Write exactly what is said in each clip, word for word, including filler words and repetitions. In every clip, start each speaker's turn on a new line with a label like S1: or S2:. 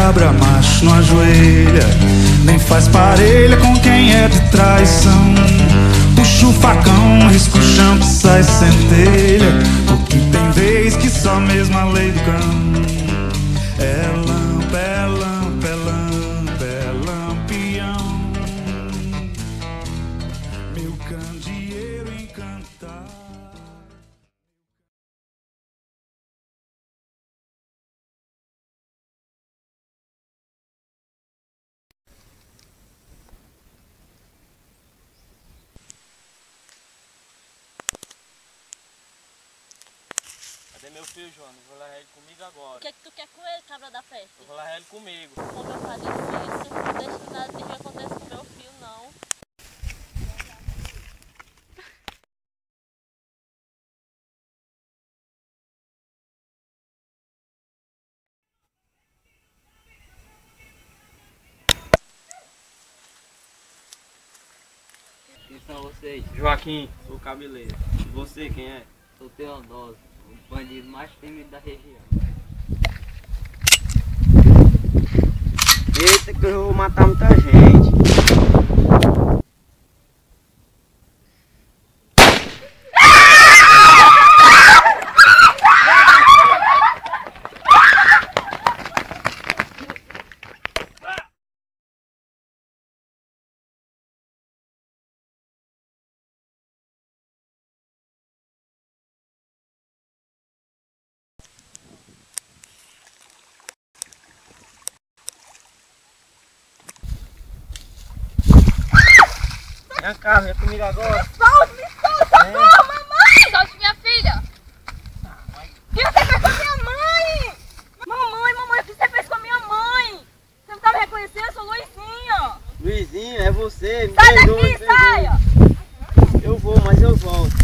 S1: cabra macho não ajoelha, nem faz parelha com quem é de traição. Puxa o facão, risca o chão que sai centelha, porque tem vez que só mesmo a lei do cão. É lampa, é lampa, é lampa, é lampião, meu candeeiro encantado.
S2: Cadê meu filho, Joana? Eu vou levar ele comigo agora.
S3: O que é que tu quer com ele, cabra da peste?
S2: Eu vou levar ele comigo.
S3: Como eu faço isso, não deixa nada de que aconteça com meu filho, não.
S4: Quem são vocês?
S2: Joaquim, sou cabeleiro. E você, quem é?
S4: Sou Teodoro, o bandido mais temido da região.
S5: Eita, que eu vou matar muita gente. Vem cá, vem comigo agora.
S3: Me solta, me solta, socorro, mamãe! Solte minha filha! O que você fez com a minha mãe? Mamãe, mamãe, o que você fez com a minha mãe? Você não tá me reconhecendo? Eu sou Luizinha!
S5: Luizinho, é você. Me
S3: Sai
S5: perdoa, me
S3: daqui,
S5: perdoa.
S3: saia!
S5: Eu vou, mas eu volto.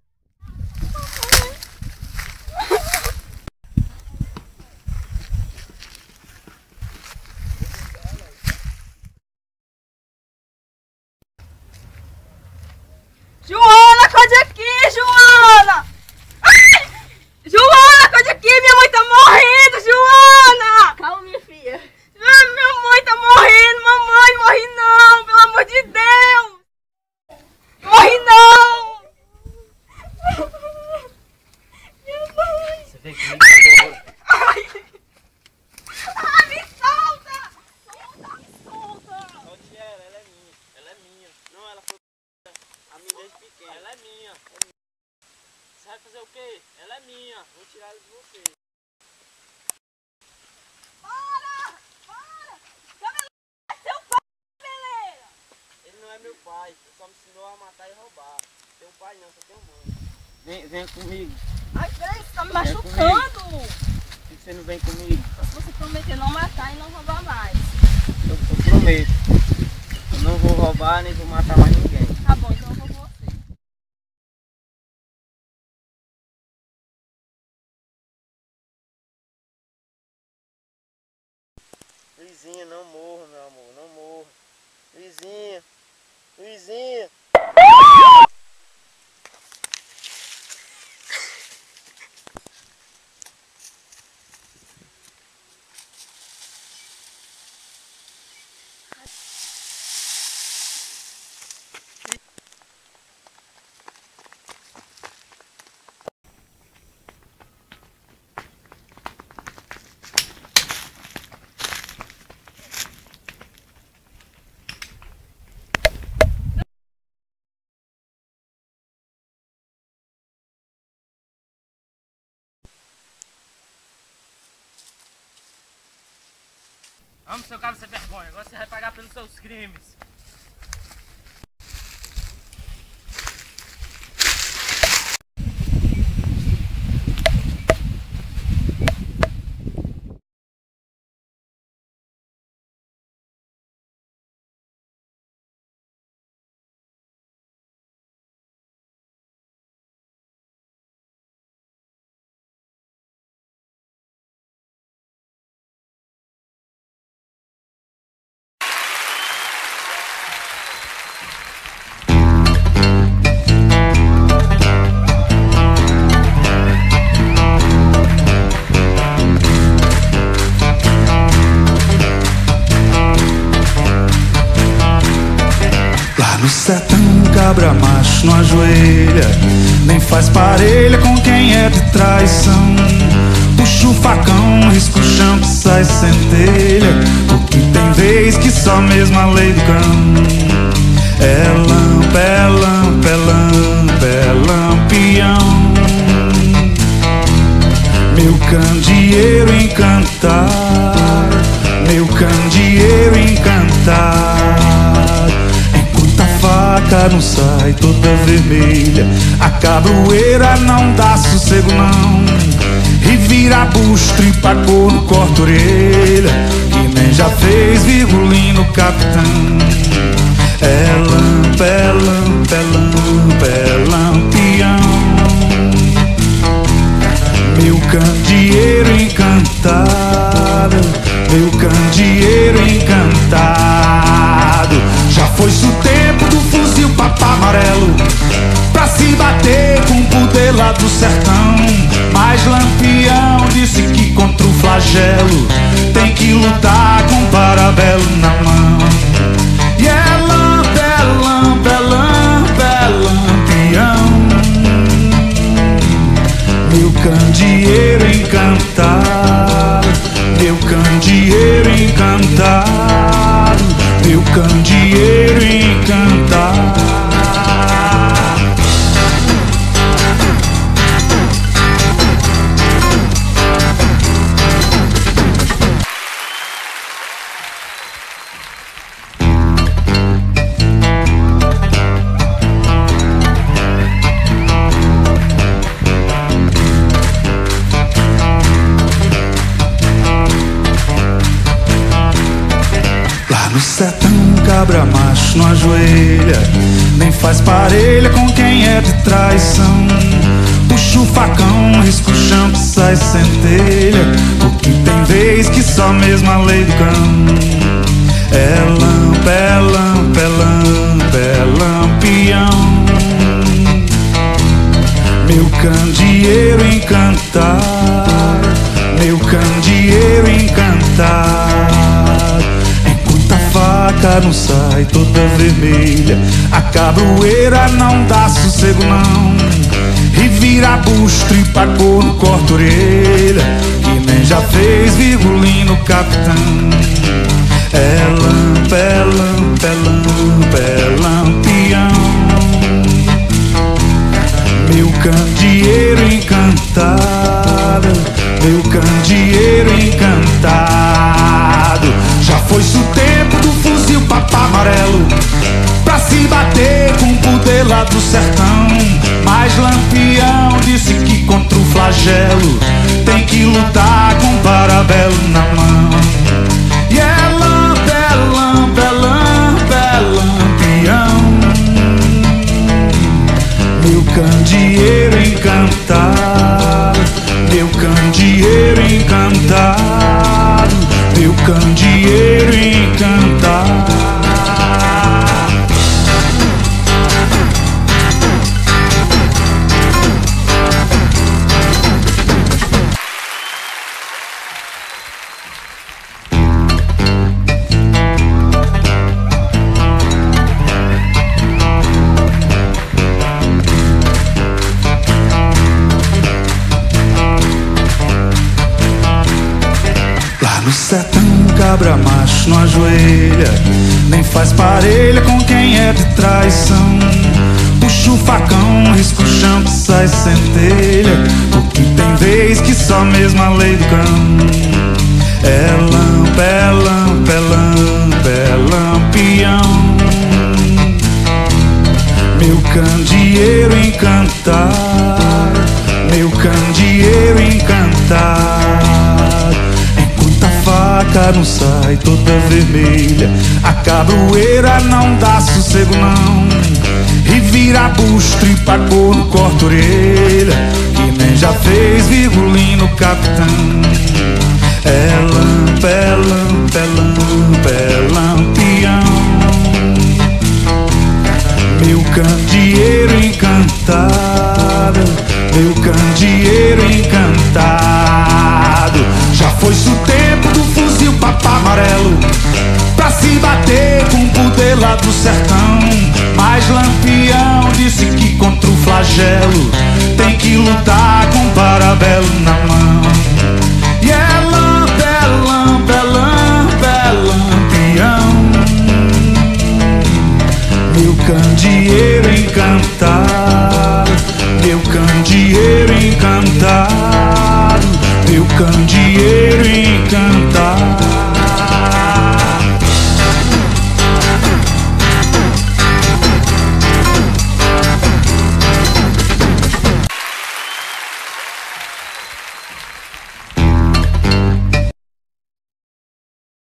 S3: Joana, acorde aqui, Joana! Ai! Joana, acorde aqui, minha mãe tá morrendo, Joana! Calma, minha filha. Ai, minha mãe tá morrendo, mamãe, morre não, pelo amor de Deus! Morre não! Minha mãe!
S2: Você vem comigo agora.
S3: Ai! Ai, me solta! Solta, me solta!
S2: Solte ela, ela é minha. Ela é minha.
S5: Não, ela foi a mim desde pequena.
S2: Ela é minha. Você vai fazer o quê? Ela é minha.
S5: Vou tirar ela de você.
S3: Para! Para! Cabeleira, é seu pai, cabeleira!
S5: Ele não é meu pai. Ele só me ensinou a matar e roubar. Tem um pai não, só tem um mãe. Vem, vem comigo.
S3: Ai, peraí, você tá me
S5: Vem
S3: machucando!
S5: Por que você não vem comigo?
S3: Se você prometer não matar e não roubar mais.
S5: Eu, eu prometo. Eu não vou roubar nem vou matar mais ninguém.
S3: Tá bom, então eu vou com você.
S5: Luizinha, não morra, meu amor. Não morra. Luizinha. Luizinha.
S2: Vamos, seu cabra sem vergonha. Agora você vai pagar pelos seus crimes.
S1: macho não ajoelha, nem faz parelha com quem é de traição. Puxa o facão, risca o chão que sai centelha, porque tem vez que só mesmo a lei do cão. É lampa, é lampa, é lampa, é lampião, meu candeeiro encantado, meu candeeiro encantado. Enquanto a faca não sai toda vermelha, a cabroeira não dá sossego não. E vira bucho, tripa corno, corta orelha, que nem já fez virgulino capitão. É lampa, é lampa, é lampa, é lampião, meu candeeiro encantado, meu candeeiro encantado. Já foi-se o tempo do fuzil papá amarelo, pra se bater com o poder lá do sertão. Mas Lampião disse que contra o flagelo tem que lutar com o parabelo na mão. E é lampa, é lampa, é lampa, é lampião, meu candeeiro encantado, meu candeeiro encantado, meu candeeiro encantado. No sertão, cabra macho não ajoelha, nem faz parelha com quem é de traição. Puxa o facão, risca o chão que sai centelha, porque tem vez que só mesmo a lei do cão. É lampa, é lampa, é lampa, é lampião, meu candeeiro encantado, meu candeeiro encantado. A faca não sai toda vermelha, a cabroeira não dá sossego não. E vira bucho, tripa corno, corta orelha, que nem já fez virgulino capitão. É lampa, é lampa, é lampa, é lampião, meu candeeiro encantado, meu candeeiro encantado. Já foi-se o tempo do fuzil papá amarelo, pra se bater com o poder lá do sertão. Mas Lampião disse que contra o flagelo tem que lutar com o parabelo na mão. E é lampa, é lampa, é lampa, é lampião, meu candeeiro encantado, meu candeeiro encantado, meu candeeiro encantado. No sertão, cabra macho não ajoelha, nem faz parelha com quem é de traição. Puxa o facão, risca o chão que sai centelha, porque tem vez que só mesmo a lei do cão. É lampa, é lampa, é lampa, é lampião, meu candeeiro encantado, meu candeeiro encantado. A faca não sai toda vermelha, a cabroeira não dá sossego não. E vira bucho, tripa corno, corta orelha, que nem já fez virgulino capitão. É lampa, é lampa, é lampa, é lampião, meu candeeiro encantado, meu candeeiro encantado. Já foi-se o tempo do fuzil papá amarelo, pra se bater com o poder lá do sertão. Mas Lampião disse que candeeiro encantado, meu candeeiro encantado, meu candeeiro encantado.